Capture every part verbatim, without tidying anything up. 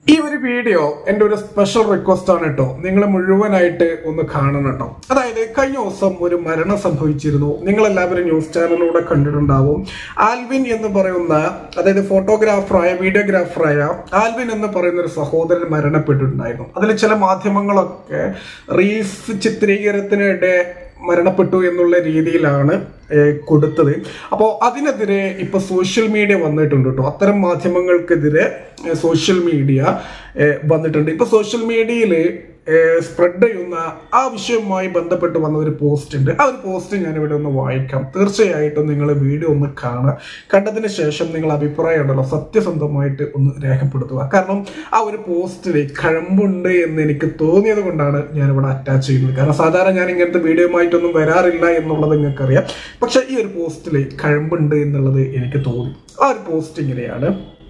ഈ ഒരു വീഡിയോ എൻ്റെ ഒരു സ്പെഷ്യൽ റിക്വസ്റ്റ് ആണ് കേട്ടോ. നിങ്ങൾ മുഴുവനായിട്ട് ഒന്ന് കാണണം കേട്ടോ. അതായത് കഴിഞ്ഞ ദിവസം ഒരു മരണം സംഭവിച്ചിരുന്നു. നിങ്ങൾ എല്ലാവരും ന്യൂസ് ചാനലിലൂടെ കണ്ടിട്ടുണ്ടാവും. ആൽവിൻ എന്ന് പറയുന്ന, അതായത് ഫോട്ടോഗ്രാഫറായ വീഡിയോഗ്രാഫറായ ആൽവിൻ എന്ന് പറയുന്ന ഒരു സഹോദരൻ മരണപ്പെട്ടിട്ടുണ്ടായിരുന്നു. അതിൽ ചില മാധ്യമങ്ങളൊക്കെ റീൽസ് ചിത്രീകരണത്തിനിടെ മരണപ്പെട്ടു എന്നുള്ള രീതിയിലാണ് കൊടുത്തത്. അപ്പോൾ അതിനെതിരെ ഇപ്പൊ സോഷ്യൽ മീഡിയ വന്നിട്ടുണ്ട് കേട്ടോ. അത്തരം മാധ്യമങ്ങൾക്കെതിരെ സോഷ്യൽ മീഡിയ വന്നിട്ടുണ്ട്. ഇപ്പൊ സോഷ്യൽ മീഡിയയിൽ സ്പ്രെഡ് ചെയ്യുന്ന ആ വിഷയവുമായി ബന്ധപ്പെട്ട് വന്ന ഒരു പോസ്റ്റ് ഉണ്ട്. ആ ഒരു പോസ്റ്റ് ഞാൻ ഇവിടെ ഒന്ന് വായിക്കാം. തീർച്ചയായിട്ടും നിങ്ങൾ വീഡിയോ ഒന്ന് കാണുക. കണ്ടതിന് ശേഷം നിങ്ങൾ അഭിപ്രായം ഉണ്ടല്ലോ സത്യസന്ധമായിട്ട് ഒന്ന് രേഖപ്പെടുത്തുക. കാരണം ആ ഒരു പോസ്റ്റിൽ കഴമ്പുണ്ട് എന്ന് എനിക്ക് തോന്നിയത് കൊണ്ടാണ് ഞാൻ ഇവിടെ അറ്റാച്ച് ചെയ്യുന്നത്. കാരണം സാധാരണ ഞാൻ ഇങ്ങനത്തെ വീഡിയോയുമായിട്ടൊന്നും വരാറില്ല എന്നുള്ളത് നിങ്ങൾക്കറിയാം. പക്ഷെ ഈ ഒരു പോസ്റ്റിൽ കഴമ്പുണ്ട് എന്നുള്ളത് എനിക്ക് തോന്നി. ആ ഒരു പോസ്റ്റ് ഇങ്ങനെയാണ്: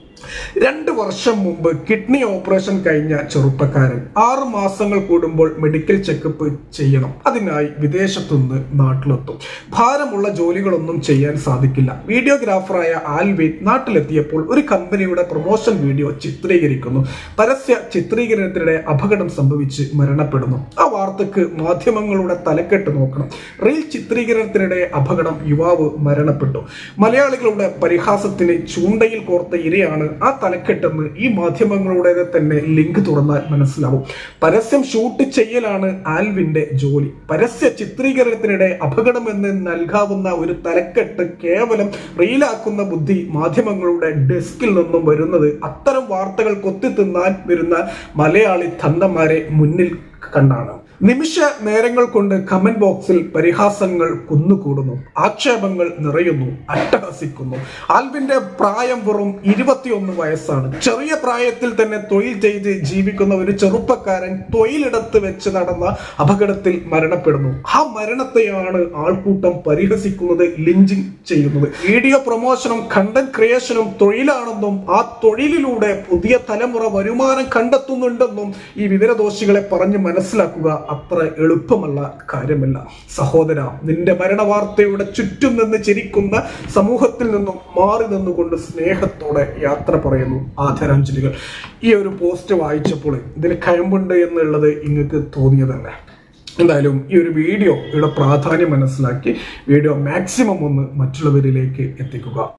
രണ്ട് വർഷം മുമ്പ് കിഡ്നി ഓപ്പറേഷൻ കഴിഞ്ഞ ചെറുപ്പക്കാരൻ ആറു മാസങ്ങൾ കൂടുമ്പോൾ മെഡിക്കൽ ചെക്കപ്പ് ചെയ്യണം. അതിനായി വിദേശത്തുനിന്ന് നാട്ടിലെത്തും. ഭാരമുള്ള ജോലികളൊന്നും ചെയ്യാൻ സാധിക്കില്ല. വീഡിയോഗ്രാഫറായ ആൽവിൻ നാട്ടിലെത്തിയപ്പോൾ ഒരു കമ്പനിയുടെ പ്രൊമോഷൻ വീഡിയോ ചിത്രീകരിക്കുന്നു. പരസ്യ ചിത്രീകരണത്തിനിടെ അപകടം സംഭവിച്ച് മരണപ്പെടുന്നു. ആ വാർത്തക്ക് മാധ്യമങ്ങളുടെ തലക്കെട്ട് നോക്കണം. റീൽ ചിത്രീകരണത്തിനിടെ അപകടം, യുവാവ് മരണപ്പെട്ടു. മലയാളികളുടെ പരിഹാസത്തിന് ചൂണ്ടയിൽ കോർത്ത ഇരയാണ് ആ തലക്കെട്ടെന്ന് ഈ മാധ്യമങ്ങളുടെ തന്നെ ലിങ്ക് തുറന്നാൽ മനസ്സിലാവും. പരസ്യം ഷൂട്ട് ചെയ്യലാണ് ആൽവിന്റെ ജോലി. പരസ്യ ചിത്രീകരണത്തിനിടെ അപകടമെന്ന് നൽകാവുന്ന ഒരു തലക്കെട്ട് കേവലം റീലാക്കുന്ന ബുദ്ധി മാധ്യമങ്ങളുടെ ഡെസ്കിൽ നിന്നും വരുന്നത് അത്തരം വാർത്തകൾ കൊത്തിത്തിന്നാൻ വരുന്ന മലയാളി തന്തമാരെ മുന്നിൽ കണ്ടാണ്. നിമിഷ നേരങ്ങൾ കൊണ്ട് കമന്റ് ബോക്സിൽ പരിഹാസങ്ങൾ കുന്നുകൂടുന്നു, ആക്ഷേപങ്ങൾ നിറയുന്നു, അട്ടഹസിക്കുന്നു. ആൽവിന്റെ പ്രായം വെറും ഇരുപത്തിയൊന്ന് വയസ്സാണ്. ചെറിയ പ്രായത്തിൽ തന്നെ തൊഴിൽ ചെയ്ത് ജീവിക്കുന്ന ഒരു ചെറുപ്പക്കാരൻ തൊഴിലിടത്ത് വെച്ച് നടന്ന അപകടത്തിൽ മരണപ്പെടുന്നു. ആ മരണത്തെയാണ് ആൾക്കൂട്ടം പരിഹസിക്കുന്നത്, ലിഞ്ചിങ് ചെയ്യുന്നത്. വീഡിയോ പ്രൊമോഷനും കണ്ടന്റ് ക്രിയേഷനും തൊഴിലാണെന്നും ആ തൊഴിലിലൂടെ പുതിയ തലമുറ വരുമാനം കണ്ടെത്തുന്നുണ്ടെന്നും ഈ വിവരദോഷികളെ പറഞ്ഞ് മനസ്സിലാക്കുക അത്ര എളുപ്പമുള്ള കാര്യമല്ല. സഹോദര, നിന്റെ മരണവാർത്തയുടെ ചുറ്റും നിന്ന് ചിരിക്കുന്ന സമൂഹത്തിൽ നിന്നും മാറി നിന്നുകൊണ്ട് സ്നേഹത്തോടെ യാത്ര പറയുന്നു. ആദരാഞ്ജലികൾ. ഈ ഒരു പോസ്റ്റ് വായിച്ചപ്പോൾ ഇതിന് കഴമ്പുണ്ട് എന്നുള്ളത് നിങ്ങൾക്ക് തോന്നിയതല്ലേ? എന്തായാലും ഈ ഒരു വീഡിയോയുടെ പ്രാധാന്യം മനസ്സിലാക്കി വീഡിയോ മാക്സിമം ഒന്ന് മറ്റുള്ളവരിലേക്ക് എത്തിക്കുക.